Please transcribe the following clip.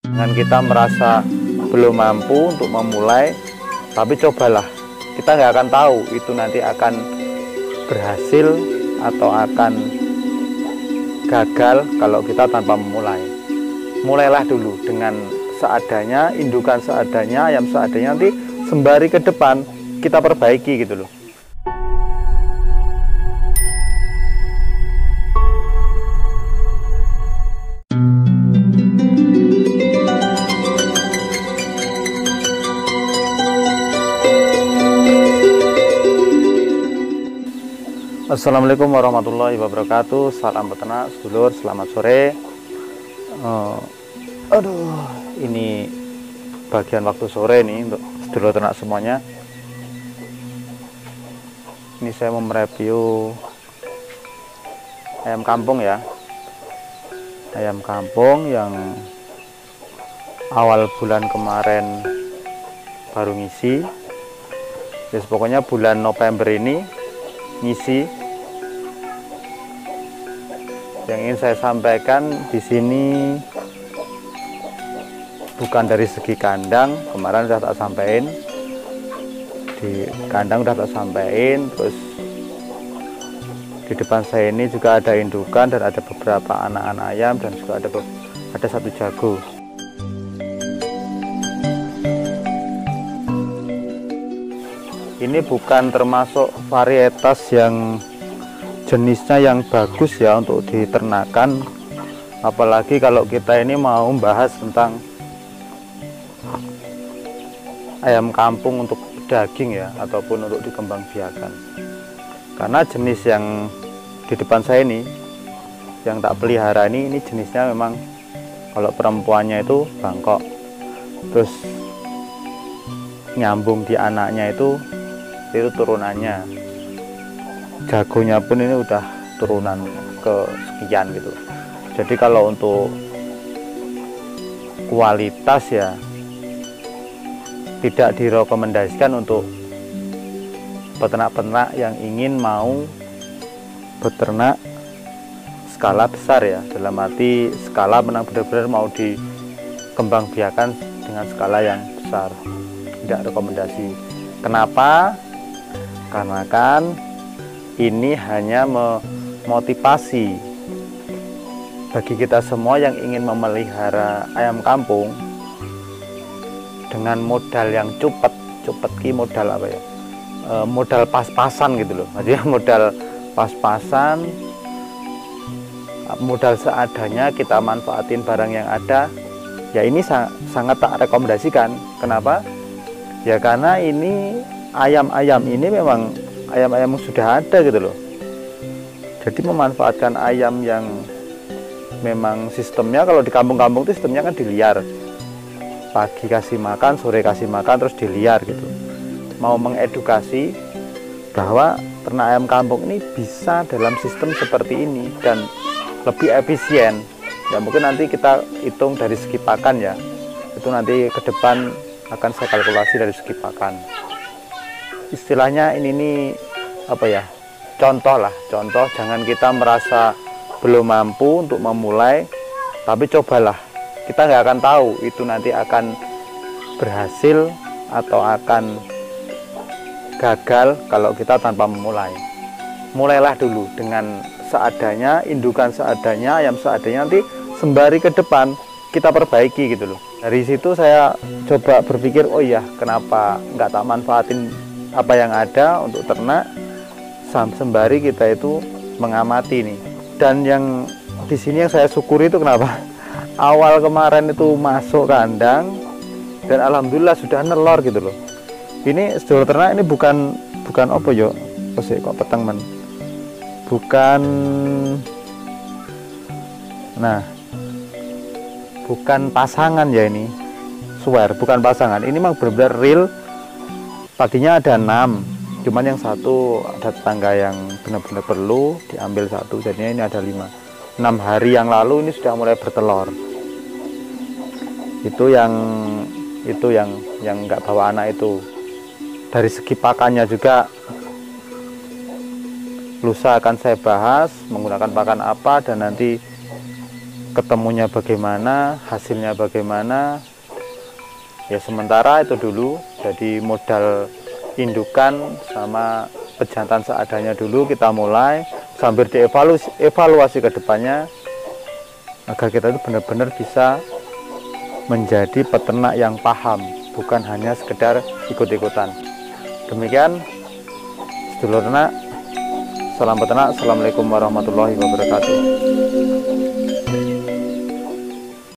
Dengan kita merasa belum mampu untuk memulai, tapi cobalah. Kita nggak akan tahu itu nanti akan berhasil atau akan gagal kalau kita tanpa memulai. Mulailah dulu dengan seadanya, indukan seadanya, ayam seadanya, nanti sembari ke depan kita perbaiki gitu loh. Assalamualaikum warahmatullahi wabarakatuh. Salam peternak sedulur, selamat sore. Ini bagian waktu sore nih untuk sedulur ternak semuanya. Ini saya mau mereview ayam kampung ya. Ayam kampung yang awal bulan kemarin baru ngisi. Jadi pokoknya bulan November ini ngisi. Yang ingin saya sampaikan di sini bukan dari segi kandang, kemarin sudah tak sampaikan. Di kandang sudah tak sampaikan, terus di depan saya ini juga ada indukan dan ada beberapa anak-anak ayam dan juga ada satu jago. Ini bukan termasuk varietas yang jenisnya yang bagus ya untuk diternakan, apalagi kalau kita ini mau membahas tentang ayam kampung untuk daging ya, ataupun untuk dikembangbiakan. Karena jenis yang di depan saya ini yang tak pelihara ini jenisnya memang kalau perempuannya itu bangkok, terus nyambung di anaknya itu turunannya. Jagonya pun ini udah turunan ke sekian gitu. Jadi kalau untuk kualitas ya tidak direkomendasikan untuk peternak-peternak yang ingin mau beternak skala besar ya, dalam arti skala benar-benar mau dikembangbiakan dengan skala yang besar, tidak rekomendasi. Kenapa? Karena kan ini hanya memotivasi bagi kita semua yang ingin memelihara ayam kampung dengan modal yang cepet modal apa ya, modal pas-pasan gitu loh. Jadi modal pas-pasan, modal seadanya, kita manfaatin barang yang ada ya, ini sangat tak rekomendasikan. Kenapa? Ya karena ini ayam-ayam ini memang ayam-ayam yang sudah ada gitu loh. Jadi memanfaatkan ayam yang memang sistemnya, kalau di kampung-kampung itu sistemnya kan diliar, pagi kasih makan, sore kasih makan, terus diliar gitu. Mau mengedukasi bahwa ternak ayam kampung ini bisa dalam sistem seperti ini dan lebih efisien ya. Mungkin nanti kita hitung dari segi pakan ya, itu nanti ke depan akan saya kalkulasi dari segi pakan. Istilahnya ini apa ya, contoh, jangan kita merasa belum mampu untuk memulai, tapi cobalah. Kita nggak akan tahu itu nanti akan berhasil atau akan gagal kalau kita tanpa memulai. Mulailah dulu dengan seadanya, indukan seadanya, ayam seadanya, nanti sembari ke depan kita perbaiki gitu loh. Dari situ saya coba berpikir, oh iya, kenapa nggak tak manfaatin apa yang ada untuk ternak, sembari kita itu mengamati nih. Dan yang di sini yang saya syukuri itu kenapa? Awal kemarin itu masuk kandang dan alhamdulillah sudah nelor gitu loh. Ini sedulur ternak, ini bukan apa yo, kok peteng men. Bukan, nah, bukan pasangan ya ini, swear bukan pasangan. Ini memang benar-benar real. Tadinya ada 6, cuman yang satu ada tetangga yang benar-benar perlu diambil satu, jadinya ini ada 5. 6 hari yang lalu ini sudah mulai bertelur. Itu yang nggak bawa anak itu. Dari segi pakannya juga lusa akan saya bahas menggunakan pakan apa, dan nanti ketemunya bagaimana, hasilnya bagaimana. Ya sementara itu dulu, jadi modal indukan sama pejantan seadanya dulu kita mulai, sambil dievaluasi ke depannya agar kita itu benar-benar bisa menjadi peternak yang paham, bukan hanya sekedar ikut-ikutan. Demikian sedulur ternak, salam peternak, assalamualaikum warahmatullahi wabarakatuh.